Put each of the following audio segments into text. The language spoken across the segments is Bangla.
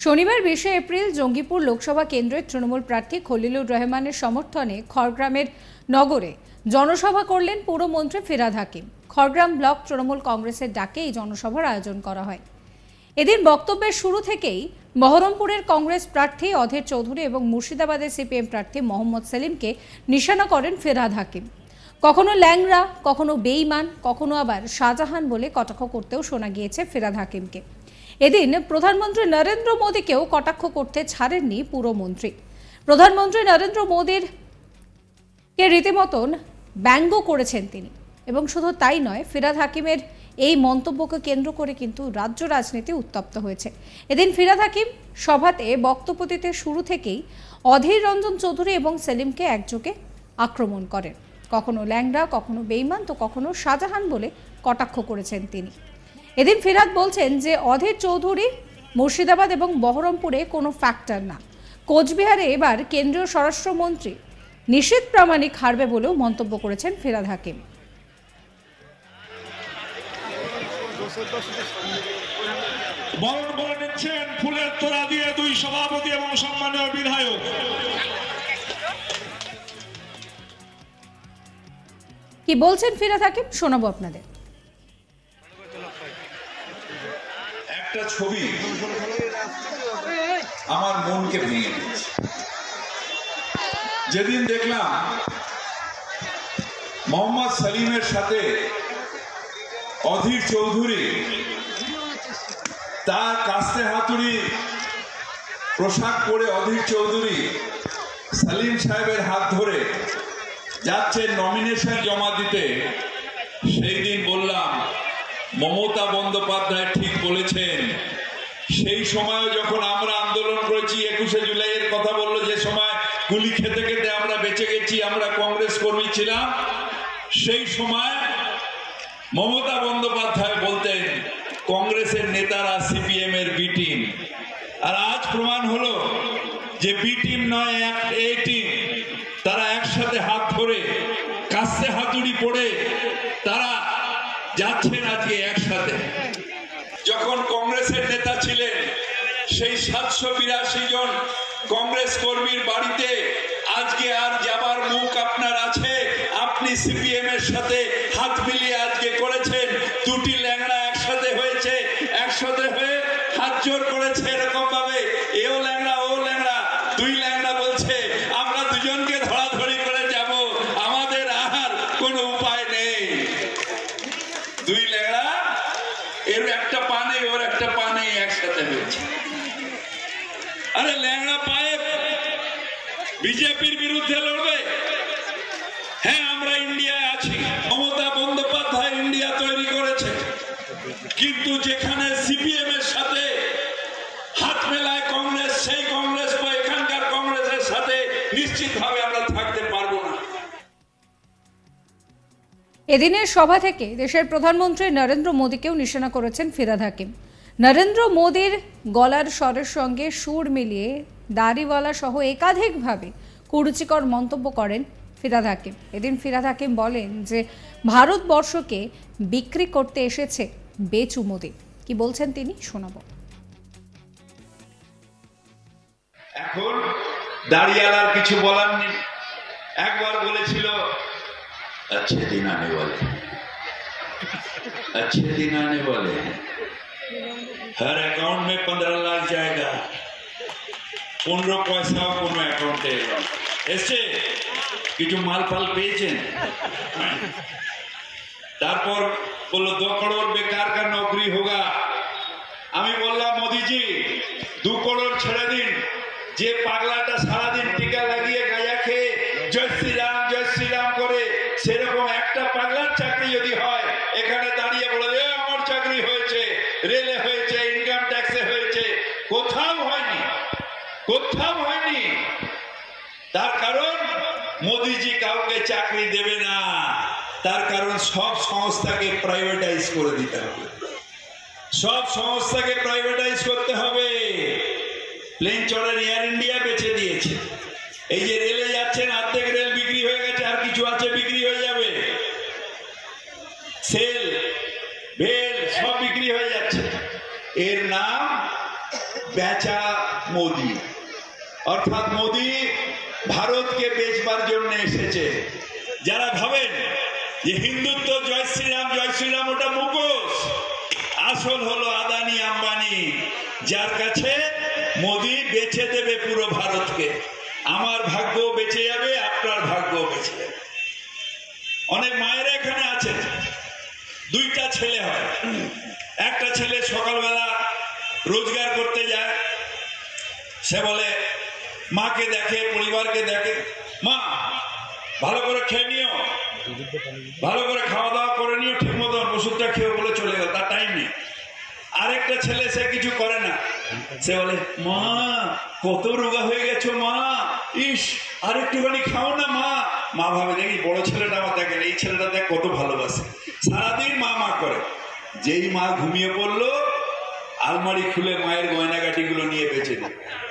শনিবার 20 এপ্রিল জঙ্গিপুর লোকসভা কেন্দ্রের তৃণমূল প্রার্থী খলিলুর রহমানের সমর্থনে খড়গ্রামের নগরে জনসভা করলেন পুরমন্ত্রী ফিরহাদ হাকিম। খড়গ্রাম ব্লক তৃণমূল কংগ্রেসের ডাকে এই জনসভার আয়োজন করা হয়। এদিন বক্তব্যের শুরু থেকেই বহরমপুরের কংগ্রেস প্রার্থী অধীর চৌধুরী এবং মুর্শিদাবাদের সিপিএম প্রার্থী মোহাম্মদ সেলিমকে নিশানা করেন ফিরহাদ হাকিম। কখনো ল্যাংড়া, কখনো বেঈমান, কখনো আবার শাহজাহান বলে কটাক্ষ করতেও শোনা গিয়েছে ফিরহাদ হাকিমকে। এদিন প্রধানমন্ত্রী নরেন্দ্র মোদীকেও কটাক্ষ করতে ছাড়েননি পুরমন্ত্রী। প্রধানমন্ত্রী নরেন্দ্র মোদীর রীতিমতন ব্যঙ্গ করেছেন তিনি, এবং শুধু তাই নয়, ফিরহাদ হাকিমের এই মন্তব্যকে কেন্দ্র করে কিন্তু রাজ্য রাজনীতি উত্তপ্ত হয়েছে। এদিন ফিরহাদ হাকিম সভাতে বক্তব্য দিতে শুরু থেকেই অধীর রঞ্জন চৌধুরী এবং সেলিমকে একযোগে আক্রমণ করেন। কখনো ল্যাংড়া, কখনো বেঈমান, তো কখনো শাহজাহান বলে কটাক্ষ করেছেন তিনি। এদিন ফিরহাদ বলছেন যে অধীর চৌধুরী মুর্শিদাবাদ এবং বহরমপুরে কোনো ফ্যাক্টর না। কোচবিহারে এবার কেন্দ্রীয় স্বরাষ্ট্রমন্ত্রী নিশীথ প্রামাণিক হারবে বলেও মন্তব্য করেছেন ফিরহাদ হাকিম। ফুলের তোড়া দিয়ে দুই সভাপতি এবং সম্মানীয় বিধায়ক। কি বলছেন ফিরহাদ হাকিম শোনাবো আপনাদের। একটা ছবি আমার মনকে ভেঙে দিয়েছে। যেদিন দেখলাম মোহাম্মদ সেলিমের সাথে অধীর চৌধুরী তার কাস্তে হাতুড়ি পোশাক পরে অধীর চৌধুরী সেলিম সাহেবের হাত ধরে যাচ্ছে নমিনেশন জমা দিতে, সেই দিন বললাম মমতা বন্দ্যোপাধ্যায় ঠিক বলেছেন। সেই সময় যখন আমরা আন্দোলন করেছি, 21শে জুলাইয়ের কথা বললো, যে সময় গুলি খেতে খেতে আমরা বেঁচে গেছি, আমরা কংগ্রেস কর্মী ছিলাম, সেই সময় মমতা বন্দ্যোপাধ্যায় বলতেন কংগ্রেসের নেতারা সিপিএম এর বি টিম। আর আজ প্রমাণ হলো যে বি টিম নয়, এ টিম। তারা একসাথে হাত ধরে কাস্তে হাতুড়ি পড়ে তারা যাচ্ছেন আজকে একসাথে। যখন কংগ্রেসের নেতা ছিলেন, সেই 782 জন কংগ্রেস কর্মীর বাড়িতে আজকে আর যাবার মুখ আপনার আছে? আপনি সিপিএম এর সাথে হাত মিলিয়ে আজকে করেছেন। দুটি ল্যাংড়া একসাথে হয়েছে, একসাথে হয়ে হাত জোর করেছে এরকম ভাবে, এও ল্যাংড়া ও ল্যাংড়া, দুই ল্যাংড়া বলছে আমরা দুজনকে ধরাধরি করে যাব, আমাদের আর কোনো উপায় নেই। দুই ল্যাংড়া, এর একটা পা নেই, ওর একটা পা নেই, একসাথে হয়েছে। আরে ল্যাংড়া পায়ে বিজেপির বিরুদ্ধে লড়বে? হ্যাঁ, আমরা ইন্ডিয়ায় আছি, মমতা বন্দ্যোপাধ্যায় ইন্ডিয়া তৈরি করেছে, কিন্তু যেখানে সিপিএম এর সাথে হাত মেলায় কংগ্রেস, সেই কংগ্রেস বা এখানকার কংগ্রেসের সাথে নিশ্চিতভাবে আমরা থাকতে পারবো না। এদিনের সভা থেকে দেশের প্রধানমন্ত্রী নরেন্দ্র মোদীকেও নিশানা করেছেন ফিরহাদ হাকিম। নরেন্দ্র মোদীর গলার স্বরের সঙ্গে সুর মিলিয়ে দাড়িওয়ালা সহ একাধিকভাবে কুরুচিকর মন্তব্য করেন ফিরহাদ হাকিম। এদিন ফিরহাদ হাকিম বলেন যে ভারতবর্ষকে বিক্রি করতে এসেছে বেচু মোদী। কি বলছেন তিনি শোনাবো। এখন দাড়িওয়ালার কিছু বলার নেই। একবার বলেছিল अच्छे दिन आने वाले, अच्छे दिन आने वाले हैं, हर अकाउंट में 15 लाख जाएगा, 15 পয়সাও কোনো অ্যাকাউন্টে এসে কিছু মাল ফাল পেয়েছেন। তারপর বললো 2 करोड़ बेकार का नौकरी होगा। আমি বললাম মোদিজি 2 करोड़ ছেড়ে দিন, যে পাগলাটা সারাদিন টিকা লাগিয়ে গাঁজা খেয়ে জয় শ্রীরাম করে, সেরকম একটা পাগলার চাকরি যদি হয়, এখানে দাঁড়িয়ে বলে আমার চাকরি হয়েছে, রেলে হয়েছে, ইনকাম ট্যাক্সে হয়েছে, কোথাও হয়নি, কোথাও হয়নি। তার কারণ মোদিজি কাউকে চাকরি দেবে না, তার কারণ সব সংস্থাকে প্রাইভেটাইজ করে দিতে হবে, সব সংস্থাকে প্রাইভেটাইজ করতে হবে। প্লেন চড়ের এয়ার ইন্ডিয়া বেচে দিয়েছে, এই যে রেলে যাচ্ছেন অর্ধেক রেল বিক্রি হয়ে গেছে, আর কিছু আছে বিক্রি হয়ে যাবে, সেল বেল সব বিক্রি হয়ে যাচ্ছে। এর নাম বেচা মোদি। অর্থাৎ মোদি ভারতকে বেচবার জন্য এসেছে। যারা ভাবেন যে হিন্দুত্ব জয় শ্রীরাম ওটা মুখোশ, আসল হলো আদানি আম্বানি, যার কাছে মোদি বেচে দেবে পুরো ভারতকে। আমার ভাগ্য বেঁচে যাবে, আপনার ভাগ্য বেঁচে যাবে। অনেক মায়েরা এখানে আছেন, দুইটা ছেলে হয়। একটা ছেলে সকালবেলা রোজগার করতে যায়, সে বলে মাকে দেখে, পরিবারকে দেখে, মা ভালো করে খেয়ে নিও, ভালো করে খাওয়া দাওয়া করে নিও, ঠিক মতো ওষুধটা খেয়ে বলে চলে গেল, তার টাইম নেই। আরেকটা ছেলে সে কিছু করে না, সে বলে মা কত রোগা হয়ে গেছো মা, ইস আরেকটুখানি খাও না মা। মা ভাবে দেখি বড় ছেলেটা আমার দেখেন, এই ছেলেটা দেখ কত ভালোবাসে, সারাদিন মা মা করে। যেই মা ঘুমিয়ে পড়লো, আলমারি খুলে মায়ের গয়নাগাটি গুলো নিয়ে বেঁচে দেয়।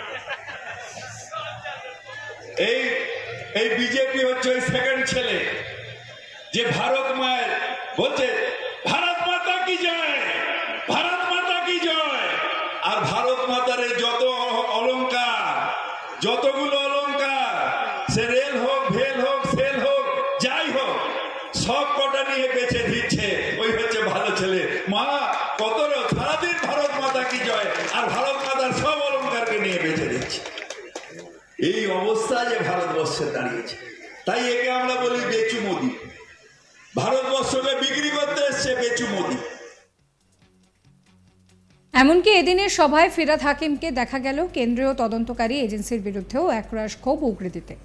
এই বিজেপি হচ্ছে ওই সেকেন্ড ছেলে, যে ভারত মায়ের বলছে ভারত মাতা কি জয়, ভারত মাতা কি জয়। আর ভারত মাতার যত অলংকার, যতগুলো অলংকার, সে রেল হোক, ভেল হোক, সেল হোক, যাই হোক, সব কটা নিয়ে বেঁচে দিচ্ছে। ওই হচ্ছে ভালো ছেলে। মা কত সারাদিন ভারত মাতা কি জয়, আর ভারত মাতার সব অলংকারকে নিয়ে বেঁচে দিচ্ছে। এই অবস্থা যে ভারতবর্ষে দাঁড়িয়েছে, তাই একে আমরা বলি বেচু মোদি। ভারতবর্ষকে বিক্রি করতে এসছে বেচু মোদি। এমনকি এদিনের সভায় ফিরহাদ হাকিমকে দেখা গেল কেন্দ্রীয় তদন্তকারী এজেন্সির বিরুদ্ধেও একরাশ ক্ষোভ উগরে দিতে।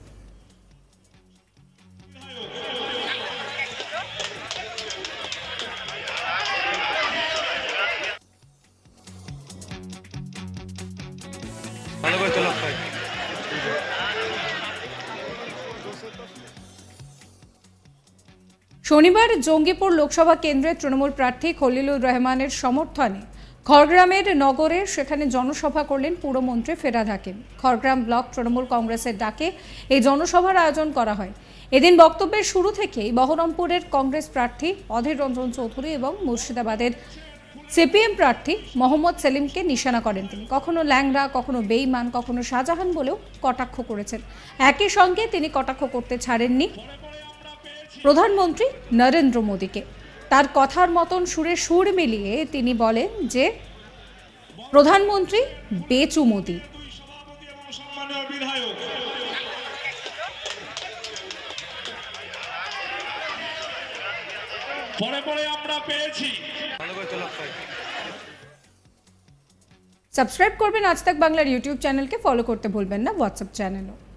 শনিবার জঙ্গিপুর লোকসভা কেন্দ্রের তৃণমূল প্রার্থী খলিলুর রহমানের সমর্থনে খড়গ্রামের নগরে সেখানে জনসভা করলেন পুরমন্ত্রী ফিরহাদ হাকিম। খড়গ্রাম ব্লক তৃণমূল কংগ্রেসের ডাকে এই জনসভার আয়োজন করা হয়। এদিন বক্তব্যের শুরু থেকেই বহরমপুরের কংগ্রেস প্রার্থী অধীর রঞ্জন চৌধুরী এবং মুর্শিদাবাদের সিপিএম প্রার্থী মোহাম্মদ সেলিমকে নিশানা করেন তিনি। কখনো ল্যাংড়া, কখনো বেইমান, কখনো শাহজাহান বলেও কটাক্ষ করেছেন। একই সঙ্গে তিনি কটাক্ষ করতে ছাড়েননি প্রধানমন্ত্রী নরেন্দ্র মোদীকে। তার কথার মতন সুরে সুর মিলিয়ে তিনি বলেন যে প্রধানমন্ত্রী বেচু মোদী। সাবস্ক্রাইব করবেন আজ তাক বাংলার ইউটিউব চ্যানেলকে, ফলো করতে ভুলবেন না হোয়াটসঅ্যাপ চ্যানেলও।